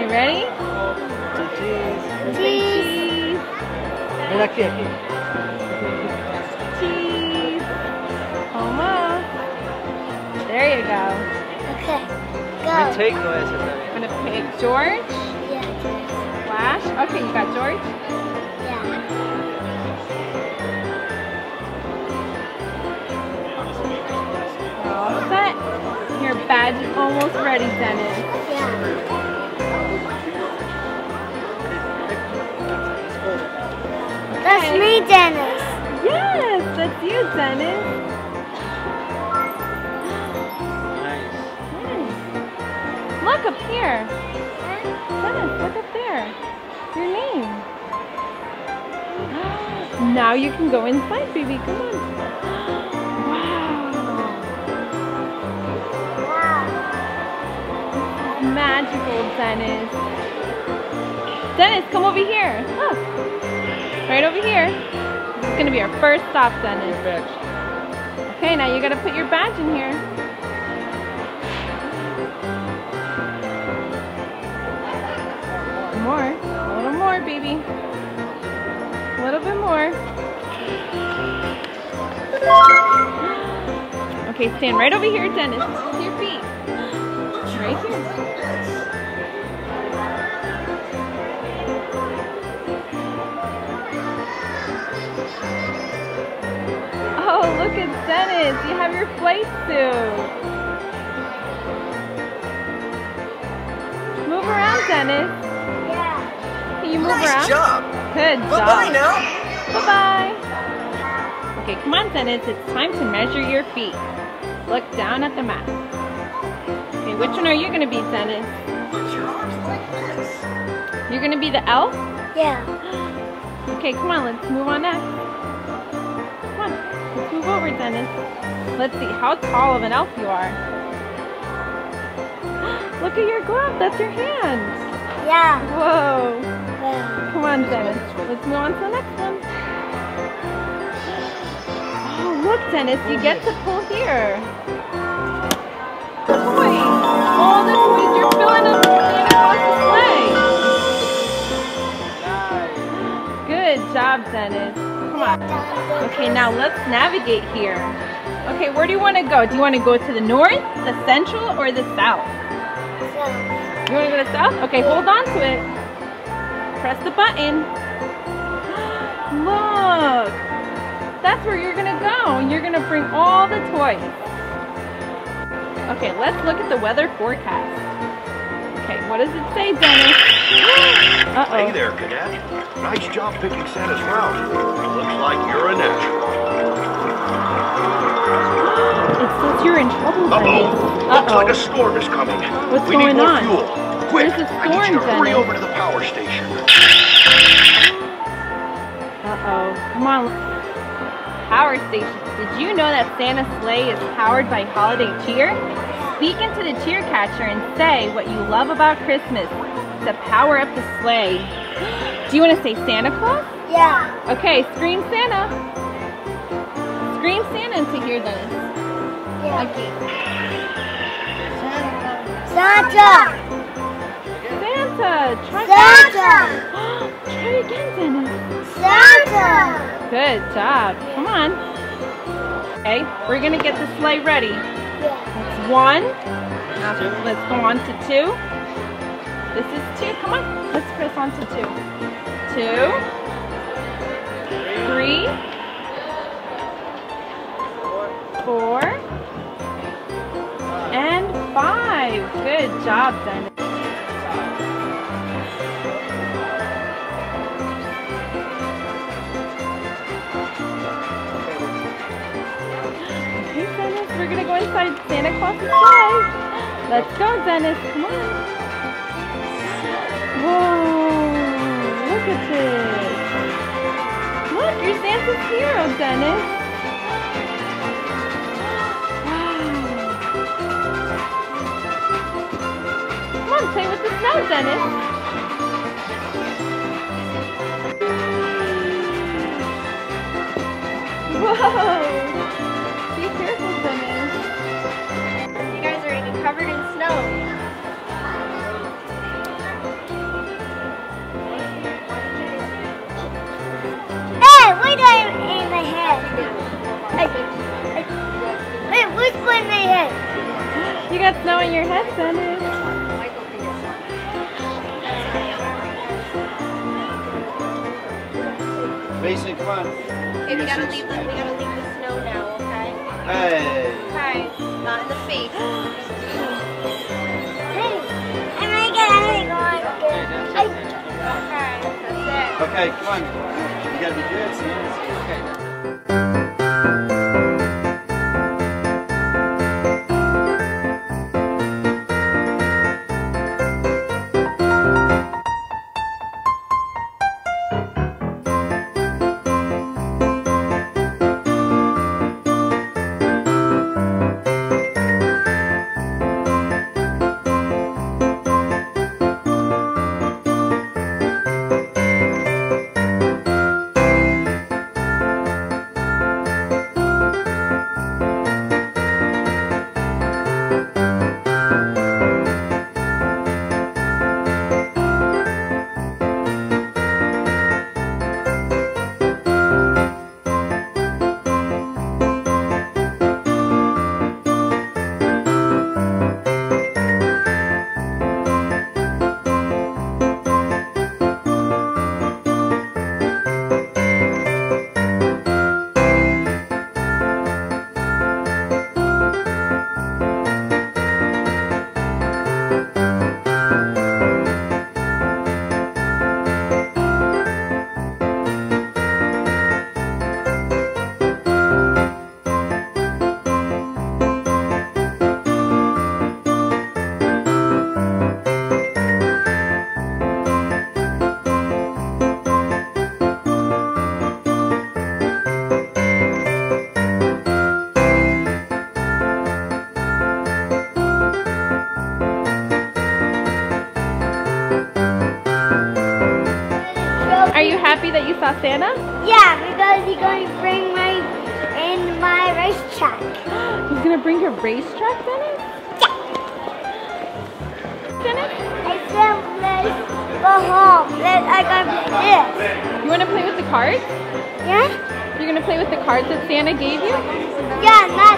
Okay, ready? Cheese. Cheese. Ven aquí, aquí. Cheese. Almost. There you go. Okay, Me go. take ese también. I'm gonna pick George. Yeah. Flash. Okay, you got George. Yeah. All set. Your badge is almost ready, Dennis. Yeah. That's me, Dennis. Yes, that's you, Dennis. Nice. Nice. Look up here. Dennis, look up there. Your name. Now you can go inside, baby. Come on. Wow. Magical, Dennis. Dennis, come over here. Look. Right over here. This is going to be our first stop, Dennis. Okay, now you got to put your badge in here. More. A little more, baby. A little bit more. Okay, stand right over here, Dennis. With your feet. Right here. Oh, look at Dennis. You have your flight suit. Move around, Dennis. Yeah. Can you move Nice around? job. Good job. Bye-bye now. Bye-bye. Okay, come on, Dennis. It's time to measure your feet. Look down at the map. Okay, which one are you going to be, Dennis? Put your arms like this. You're going to be the elf? Yeah. Okay, come on. Let's move on next. Come on. Let's move over, Dennis. Let's see how tall of an elf you are. Look at your glove. That's your hand. Yeah. Whoa. Yeah. Come on, Dennis. Let's move on to the next one. Oh, look, Dennis. You get to pull here. Toys. All the toys. You're filling up Santa Claus's sleigh. Good job, Dennis. Come on. Okay, now let's navigate here. Okay, where do you want to go? Do you want to go to the north, the central, or the south? You want to go to south? Okay, hold on to it. Press the button. Look. That's where you're going to go. And you're going to bring all the toys. Okay, let's look at the weather forecast. Okay, what does it say, Dennis? Uh-oh. Hey there, Cadet. Nice job picking Santa's route. Looks like you're a natural. It says you're in trouble, Dennis. Looks like a storm is coming. What's We need going more on? fuel. Quick, There's a I need storm, you to hurry Dennis. over to the power station. Uh-oh. Come on. Power station. Did you know that Santa's sleigh is powered by holiday cheer? Speak into the cheer catcher and say what you love about Christmas to power up the sleigh. Do you want to say Santa Claus? Yeah. Okay, scream Santa. Scream Santa into here, Dennis. Yeah. Okay. Santa. Santa. Try Santa. Try again, Dennis. Santa. Good job. Come on. Okay, we're gonna get the sleigh ready. Yeah. That's 1. Now let's go on to 2. This is 2. Come on. Let's press on to 2. 2. 3. 4. And 5. Good job, Dennis. Okay, Dennis, we're gonna go inside Santa Claus's sleigh. Let's go, Dennis. Come on. Whoa! Look at this. Look, you're Santa's hero, Dennis. Wow. Come on, play with the snow, Dennis. Whoa! Be careful, Dennis. You guys are even covered in snow. in my head. You got snow in your head, Dennis. Mason, come on. Okay, we gotta leave the snow now, okay? Hey. Okay, not in the face. Hey, I'm gonna get everything. Okay, that's it. Okay, come on. You gotta be good, Santa. Okay. Are you happy that you saw Santa? Yeah, because he's going to bring my racetrack. He's gonna bring your racetrack, Dennis? Dennis? I said let's go home. I gotta do this. You wanna play with the cards? Yeah? You're gonna play with the cards that Santa gave you? Yeah, not